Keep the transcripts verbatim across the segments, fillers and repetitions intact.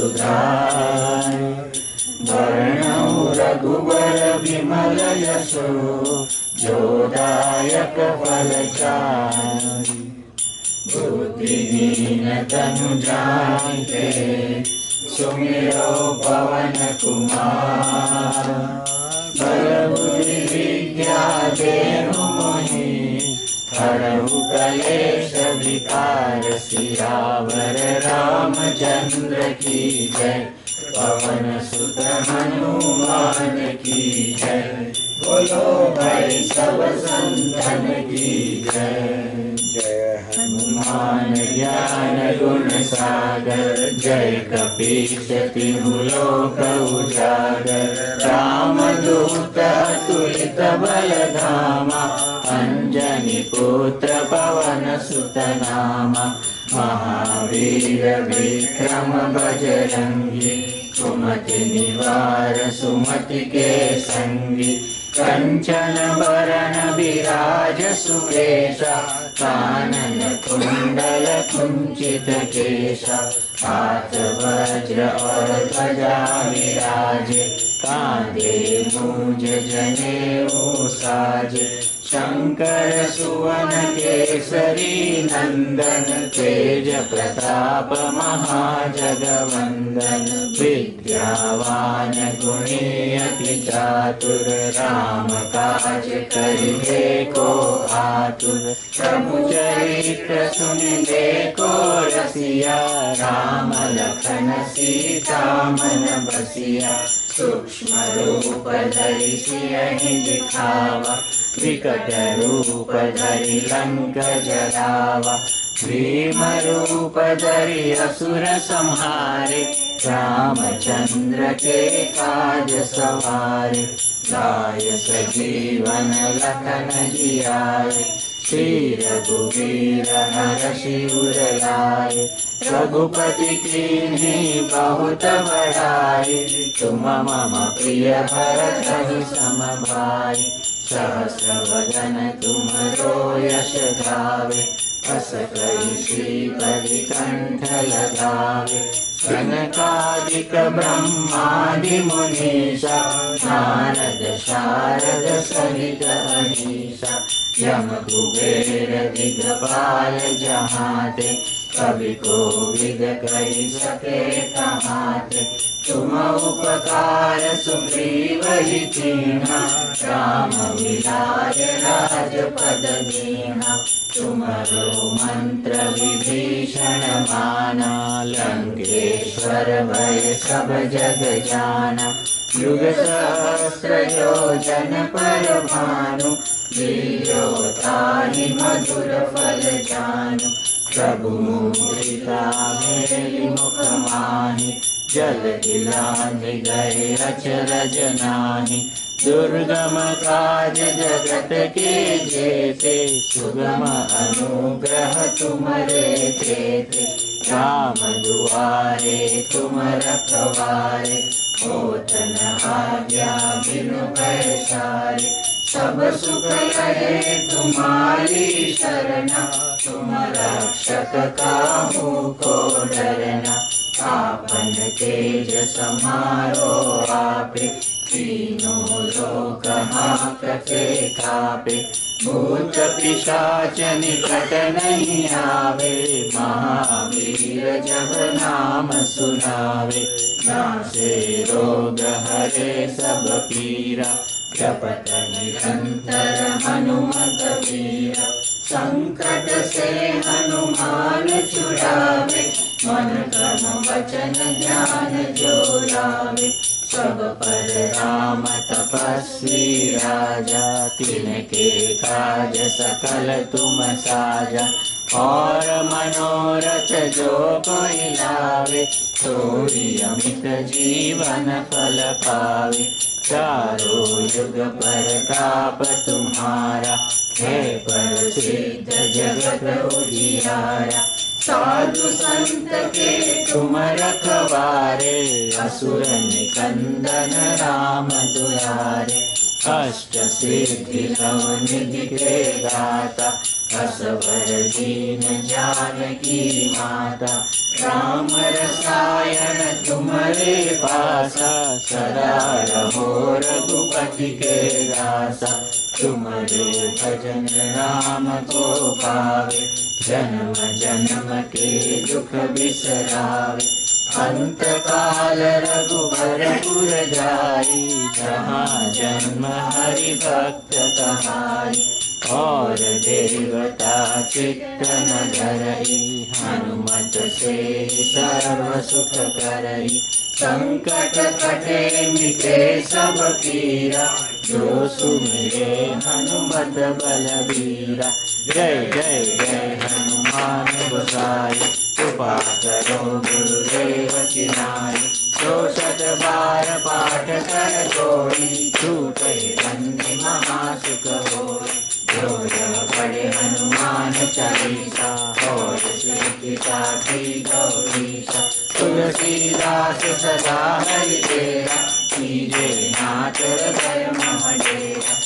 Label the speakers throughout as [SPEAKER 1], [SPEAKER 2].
[SPEAKER 1] सुधार। वर्णौ रघुवर विमल यशो जोदायक फलचारि। बुद्धिहीन तनु जानिके सुमिरो पवन कुमार। बल बुद्धि विद्या देहु मोहि हरहु कलेश विकार। सियावर रामचंद्र की जय पवन सुत हनुमान की जय। बोलो भाई सब संतन की जय। जय हनुमान ज्ञान गुण सागर जय कपीश तिहु लोक उजागर। राम दूत अतुलित बल धामा अंजनी पुत्र पवन सुत नामा। महावीर विक्रम बजरंगी सुमति निवार सुमति के संगी। कंचन बरन विराज सुकेशा कानन कुंडल कुंचित केशा। हाथ वज्र और ध्वजा विराजे कांधे मूंज जनेऊ साजे। शंकर सुवन केसरी नंदन तेज प्रताप महाजगवंदन। विद्यावान गुणी अति चातुर राम काज करिबे को आतुर। प्रभु चरित्र सुनिबे को रसिया राम लखन सीता मन बसिया। सूक्ष्म रूप धरि सियहि दिखावा विकट रूप धरि लंक जरावा। भीम रूप धरि असुर संहारे रामचंद्र के काज सवारे। लाय सजीवन लखन जियाए श्री रघुवीर हरषि उर लाए। रघुपति कीन्ही बहुत बड़ाई तुम मम प्रिय भरत सम भाई। सहस्र वदन तुमरो यश गावे अस कहि श्रीपति कंठ लगावे। सनकादिक ब्रह्मादि मुनीषा नारद शारद सहित अहीषा। यम कुबेर दिगपाल जहाते कवि कोविद कहि सके कहाते। तुम उपकार सुग्रीव ही कीन्हा राम मिलाय राजपद दीन्हा। तुमरो मंत्र विभीषण माना लंकेश्वर भय सब जग जाना। युग सहस्र योजन पर भानु लील्योताहि मधुर फल जानु। प्रभु मुद्रिका मेलि मुख माहि जल दिलांघि गए अचरज नाहि। दुर्गम काज जगत के जेते सुगम अनुग्रह तुमरे तेते। राम दुआरे तुम रखवारे होत न आज्ञा बिनु पैसारे। सब सुख लहे तुम्हारी शरणा तुम रक्षक काहू को डरना। आपन तेज समारो आपे तीनों लोक हांकते कापे। भूत पिशाच निकट नहीं आवे महावीर जब नाम सुनावे। नासे रोग हरे सब पीरा जपत निरंतर हनुमत वीरा। संकट से हनुमान छुड़ावे मन कर्म वचन ध्यान जो लावे। सब पर राम तपस्वी राजा तिनके काज सकल तुम साजा। और मनोरथ जो कोई लावे सोई अमित जीवन फल पावे। चारों युग प्रताप तुम्हारा है प्रसिद्ध जगत उजियारा। साधु संत के तुम रखवारे असुर निकंदन राम दुलारे। अष्ट सिद्धि नव निधि के दाता असवर दीन जानकी माता। राम रसायन तुम तुम्हारे पासा, सदा रहो रघुपति के दासा। तुम्हारे भजन राम को पावे, जन्म जन्म के दुख बिसरावे। अंत काल रघुबर पुर जाई, जहाँ जन्म हरि भक्त कहाई। और देवता चित्त न धरई, हनुमत से सर्व सुख करई। संकट कटे मिटे सब पीरा, जो सुमिरे हनुमत बलबीरा। जय जय जय हनुमान गोसाई, कृपा करो गुरुदेव की नाई। जो शत बार पाठ कर जोड़ी, छूटे बंदी महासुख होई। जो जग पढ़े हनुमान चालीसा, और सिद्धि साखी गौरीसा। तुलसीदास सदा हरि तेरा, कीजे नाथ हृदय मह डेरा।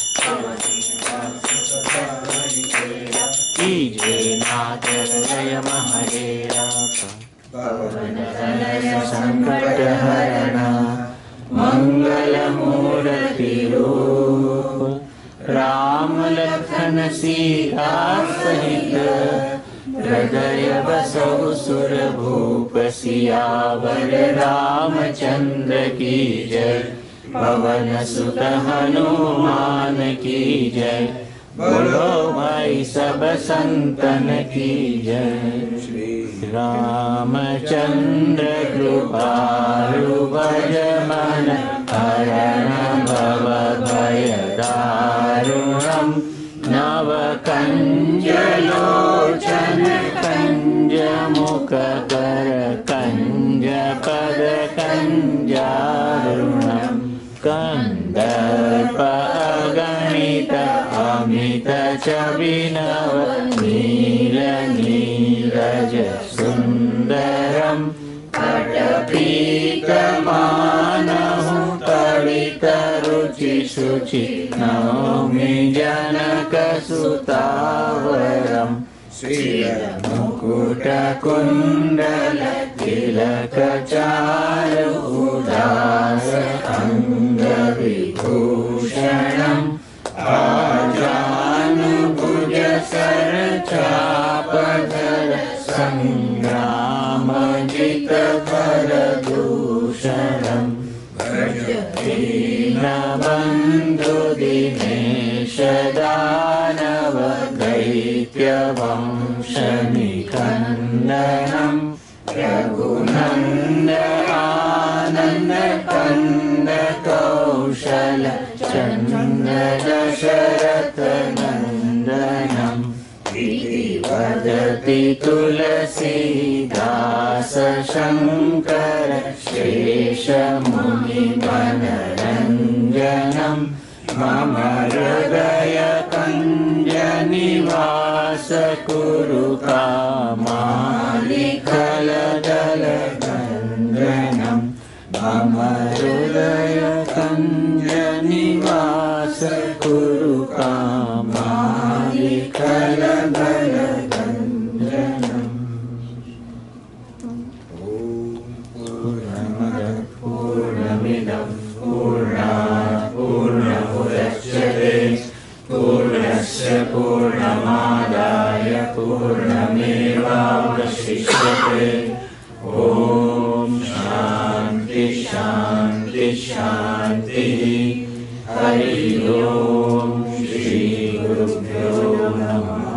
[SPEAKER 1] कीजे नाथ हृदय मह डेरा। पवन तनय संकट हरण, मंगल मूर्ति रूप। राम लखन सीता सहित, हृदय बसहु सुर भूप। सियावर रामचंद्र की जय, पवन सुत हनुमान की जय। बोलो भाई सब संतन की जय। श्री रामचंद्र कृपालु भज मन, हरण भव भय दारुणम्। नव कंज लोचन कंज मुख कर, कंज पद कंजारुणम्। कंदर्प अगणित अमित चविनव, नील नीरज सुंदरम्। कटपीत मानहु तडित रुचि शुचि, नौमि जनक सुतावरम्। श्रीमुकुट कुंडल तिलक चारु, उदास अंग विभूषणम्। आजानुभुज सर चाप धर, संग्राम जित कर दूषणम्। दीन बंधु दिनेश दानव, दैत्य वंश निकंदनम्। रघुनंद आनंद कंद कौशल, चंद दशरथ नंदनम्। इति वदति तुलसीदास शंकर, शेष मुनि मनरंजनम्। मम हृदय कंज निवास, कुरु कामालिखल दल गंजनम्। मम हृदय कंज निवास, कुरु कामालिखल दल गंजनम्। पूर्णमद पूर्णमिदं पूर्णात् पूर्णमुदच्यते, पूर्णस्य पूर्णमादाय पूर्णमेवावशिष्यते। ॐ शान्ति शान्ति शान्तिः। हरि ओम। श्री गुरुभ्यो नमः।